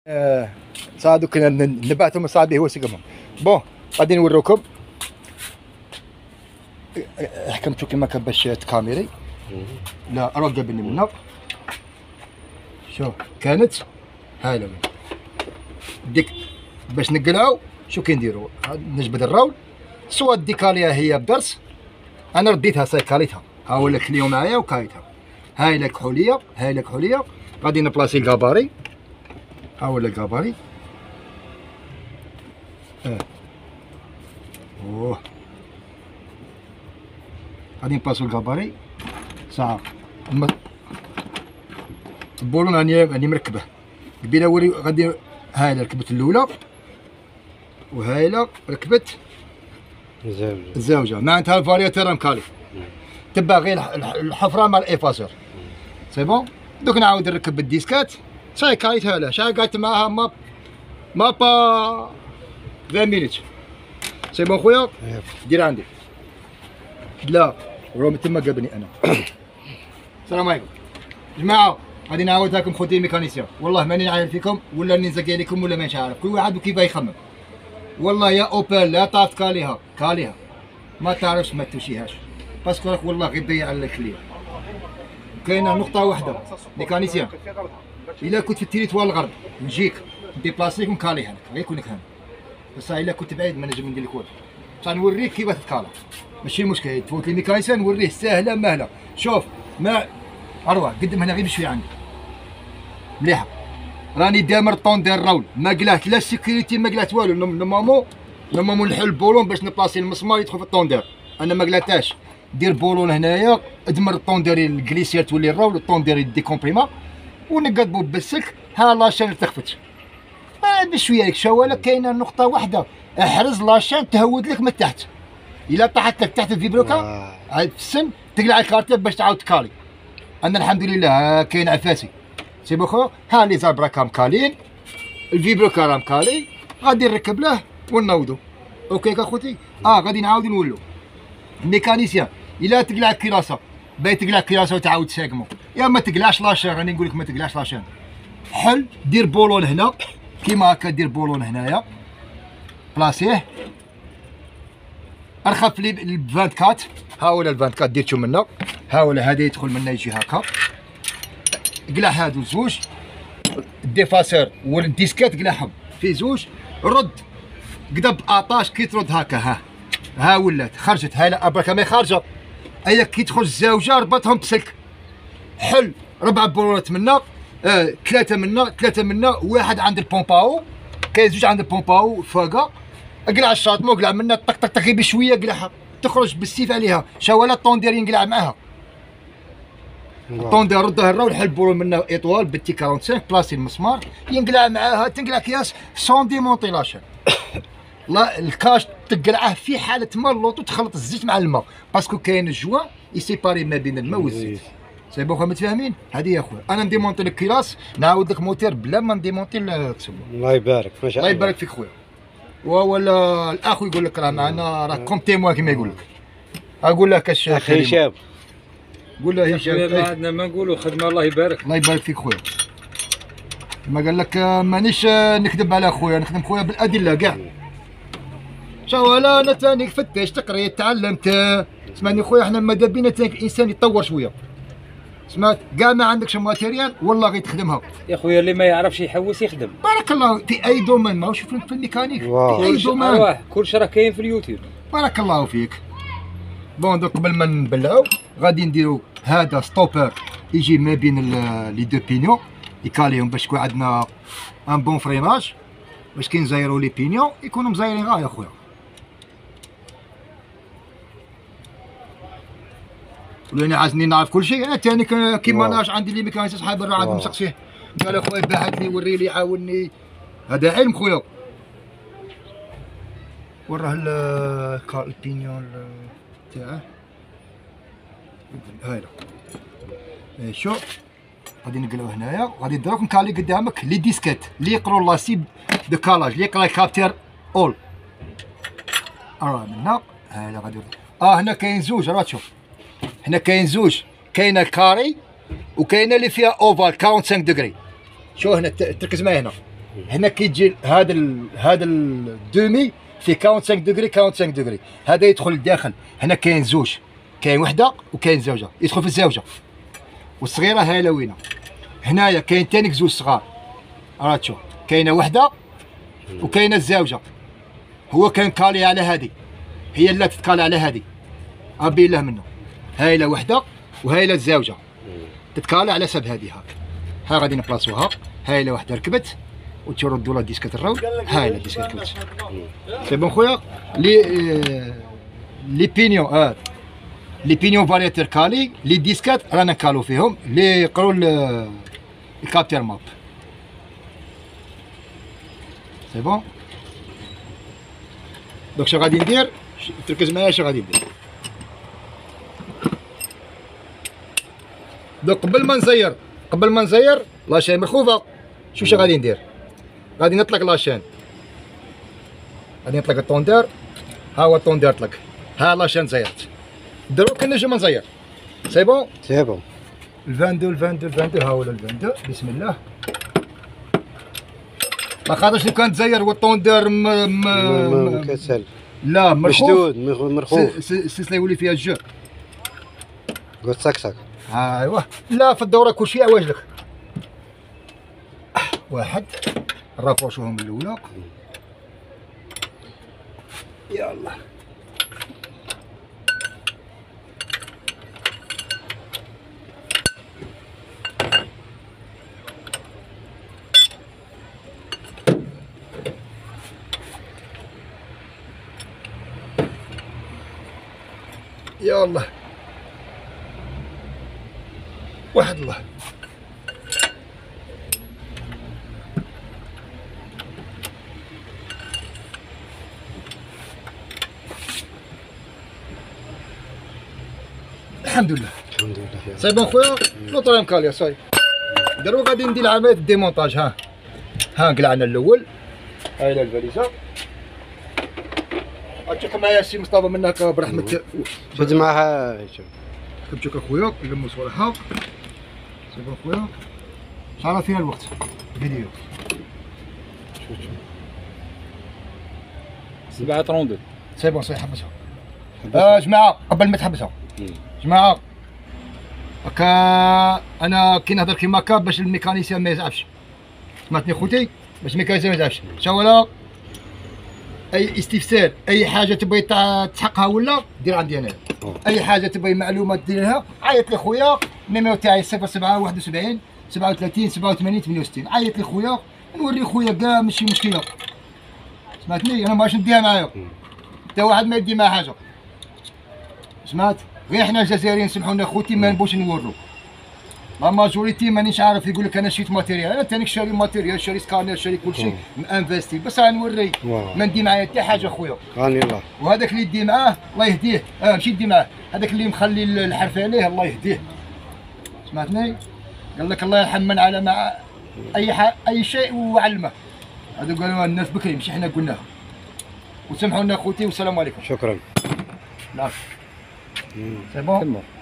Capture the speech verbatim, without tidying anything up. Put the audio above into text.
آه صادق نبعتهم صاحبي هو سقمهم. بون غادي نوريكم حكمتو كيما كان باش تكاميري. لا روح قبلني منا. شوف كانت هاي لما ديك باش نقلعو شو كنديرو نجبد الرول سوا ديكاليها هي بدرس. انا رديتها صاي كاليتها ها هو لك اليوم معايا وكايتها. هاي لك حوليه هاي لك حوليه غادي نبلاصي الكاباري. ها هو الكاباري. اه اوه غادي نبلاصو الكاباري ساعه البولون راني راني مركبه قبيله. وري غادي هاي ركبت الاولى وهايله ركبت الزوجه الزوجه معناتها الفارياتور راه مكالي. تبع غير الحفره مع الايفاسور سي بون. دوك نعاود نركب الديسكات صاي كايتها له شحال قعدت معاها ما ما با عشرين مينوت سي بون خويا. دير عندي لا وراه تما قابلني انا. السلام عليكم جماعه غادي نعاود لكم خوتي ميكانيسيان. والله ماني نعاير فيكم ولا راني نزكي عليكم ولا مانيش عارف. كل واحد وكيف يخمم. والله يا اوبل لا تعرف كاليها كاليها ما تعرفش ما توشيهاش باسكو راك والله غير تضيع على الكلية. كاينه نقطه واحده ميكانيسيان الا كنت في التريتوار الغرب نجيك نديبلاسيك ونكاليها لك غير يكون لك هنا. بصح الا كنت بعيد ما نجم ندير لك والو. بصح نوريك كيف تتكالى ماشي مشكل. تفوت لي ميكانيسيان نوريه ساهله ماهله. شوف ما اروح قدم هنا غير بشويه عندي مليحه. راني دامر طون ديال الرول ما قلعت لا سيكوريتي ما قلعت والو. نورمالمون نورمالمون نحل البولون باش نبلاصي المسمار يدخل في الطوندير. انا ما قلعتهاش. دير بولون هنايا ادمر الطوندير الكليسير تولي الرول والطوندير يديكومبريما ونقدبو بالسلك. ها لاشين تخفت بشويه لك شواله. كاينه نقطه واحده احرز لاشين تهود لك من تحت. الا طاحت لك تحت الفيبروكا عاد في السن تقلع الكارتير باش تعاود تكالي. انا الحمد لله كاين عفاسي سي بوخو. ها لي زابراكا مكالين الفيبروكا راه مكالي غادي نركب له ونوضو. اوكي اخوتي. اه غادي نعاود نولو الميكانيسيان. الا تقلع الكراسه باغي تقلع الكراسه وتعاود تساقمو يا ما تقلعش لاشين. راني نقول لك ما تقلعش لاشين. حل دير بولون هنا كيما هكا. دير بولون هنايا بلاسيه ارخف لي ال أربعة وعشرين. ها ولا ال أربعة وعشرين ديرتو منا. ها ولا هذا يدخل منا يجي هكا. قلع هادو زوج الديفاسور والديسكات قلعهم في زوج. رد قدب اطاش كي ترد هكا. ها ها ولات خرجت. هاي لا بركه ما خارجه. ايا كي تخرج الزوجه ربطهم بسلك. حل ربع بولونات منا آه، ثلاثه منا ثلاثه منا واحد عند البومباو. كاين زوج عند البومباو فوقا. اقلع الشاطمو قلع منا طق طق طق بشويه قلعها تخرج بالسيف عليها. شاوله الطوندير ينقلع معاها. الطوندير ردها الرول حل بولون منا ايطوال بالتي خمسة وأربعين بلاصي المسمار ينقلع معاها. تنقلع كياس سون ديمونتي لاشين. لا الكاش تقلعه في حاله ما اللوطو تخلط الزيت مع الماء باسكو كاين الجوا يسيباري ما بين الماء والزيت. سي بون خويا متفاهمين. هذه يا خويا انا نديمونتي لك كيلاس نعاود لك موتير بلا ما نديمونتي التسوى. الله يبارك ما شاء الله. الله يبارك فيك خويا. ولا الاخ يقول لك راه معنا راه كوم تيموا كيما يقول لك. اقول لك اش اخي هشام قول له هشام ما عندنا ما نقولوا خدمه. الله يبارك. الله يبارك فيك خويا. ما قال لك مانيش نكذب على خويا نخدم خويا بالادله كاع. شوالا انا ثاني فتشت قريت تعلمت. سمعني خويا احنا ماذا بينا ثاني الانسان يتطور شويه. سمعت كاع ما عندكش ماتيريال والله غير تخدمها يا خويا اللي ما يعرفش يحوس يخدم. بارك الله في اي دومين ماهوش في الميكانيك في اي دومين. كلشي راه كاين في اليوتيوب. بارك الله فيك. بون دوك قبل ما نبلعو غادي نديرو هذا ستوبر يجي ما بين لي دو بينيون يكاليهم باش يكون عندنا ان بون فريناج باش كي نزايرو لي بينيون يكونوا مزايرين غا يا خويا. ولاني عايزني نعرف كل شيء. انا ثاني كيما ناش عندي لي ميكانيسي صحاب الرعد نسقسيه قال اخويا باعت لي وري لي عاوني. هذا علم خويا. وراه البينيون تاعه هايلا. شو غادي نقلعو هنايا غادي نديروك نكالي قدامك لي ديسكات اللي يقرو لاسيب دو كالاج اللي يقرا كابتير اول. راه منا هايلا غادي. اه هنا كاين زوج راه تشوف. هنا كاين زوج كاينه الكاري وكاينه اللي فيها اوفال خمسة وأربعين دوغري. شو هنا تركز معايا هنا هنا كيجي هذا ال... هذا الدومي في خمسة وأربعين دوغري خمسة وأربعين دوغري، هذا يدخل للداخل. هنا كاين زوج، كاين وحده وكاين زوجه، يدخل في الزوجه والصغيره هايله وينه. هنايا كاين تانيك زوج صغار، راه تشوف كاينه وحده وكاينه الزوجه. هو كان كالي على هذه، هي اللي تتكالي على هذه، ابي له منه. هايله وحده وهايله الزوجه تتكالي على حساب هذه. هاك ها غادي نبلاصوها. هايله وحده ركبت وتردوا لها ديسكات الرول. هايله ديسكات ركبت. سي بون خويا. لي آه لي بينيون اه لي بينيون فارياتير كالي. لي ديسكات رانا كالو فيهم لي يقروا الكابتر ماب. سي بون. دونك شنو غادي ندير؟ تركز معايا شنو غادي ندير. دوك قبل ما نزير قبل ما نزير لاشين مخوفه. شوف شنو غادي ندير. غادي نطلق لاشين، غادي نطلق الطوندير. ها هو الطوندير طلق، ها لاشين زيرت. دروك نجي ما نزير. سي بون سي بون. الفاندو الفاندو الفاندو ها هو الفاندو. بسم الله. ما خاطرش لو كان تزير والطوندير م م مكسل. لا مرخوف مشدود مرخوف. السلسله يولي فيها الجو. قلت سكسك. ايوا لا في الدوره كلشي واجلك. واحد نرافوشوهم الاولى. يلا يلا واحد الله. الحمد لله الحمد لله. سي بون خويا. لوطريم كاليا صاي. دروك غادي ندير عملية الديمونتاج. ها ها قلعنا الاول. هاي الفاليزه. اتشوف معايا السي مصطفى منك برحمة. شد معها. كبتوك اخويا نلمو صوالحها. سي بون خويا. شحال فيها الوقت فيديو؟ سبعة طروندو. سي بون صاي حبسها. آه جماعة قبل ما تحبسها جماعة، هكا انا كي نهضر كيما هكا باش الميكانيسيان ما يزعفش. سمعتني خوتي؟ باش الميكانيسيان ما يزعفش. شاولا اي استفسار، اي حاجه تبغي تحقها ولا دير عندي انا. اي حاجه تبغي معلومات ديرها عيط لي خويا. النيميرو تاعي صفر سبعة واحد وسبعين سبعة وثلاثين سبعة وثمانين ثمانية وستين. عيط لي خويا نوري خويا كاع ماشي مشكله. سمعتني؟ انا مابغاش نديها معايا حتى واحد ما يدي معاه حاجه. سمعت؟ غير حنا الجزائريين سمحونا خوتي ما نبوش نورو. لا ماجوريتي مانيش عارف يقول لك انا شريت ماتيريال. انا تانيك شاري ماتيريال، شاري سكانر، شاري كل شيء انفستي، بس راه نوري ما ندي معايا حتى حاجه خويا. راني الله. وهذاك اللي يدي معاه الله يهديه. اه ماشي يدي معاه، هذاك اللي مخلي الحرف عليه الله يهديه. سمعتني؟ قال لك الله يرحم من على مع اي ح... اي شيء وعلمه. هذا قالوا الناس بكري ماشي حنا قلناها. وسمحوا لنا خوتي والسلام عليكم. شكرا. لا سي بون.